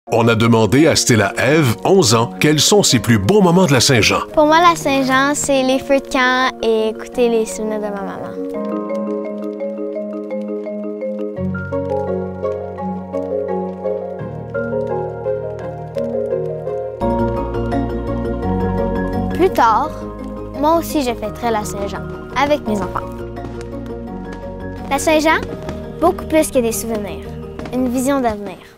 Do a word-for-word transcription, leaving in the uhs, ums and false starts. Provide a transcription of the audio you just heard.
On a demandé à Stella Eve, onze ans, quels sont ses plus beaux moments de la Saint-Jean. Pour moi, la Saint-Jean, c'est les feux de camp et écouter les souvenirs de ma maman. Plus tard, moi aussi, je fêterai la Saint-Jean avec mes enfants. La Saint-Jean, beaucoup plus que des souvenirs, une vision d'avenir.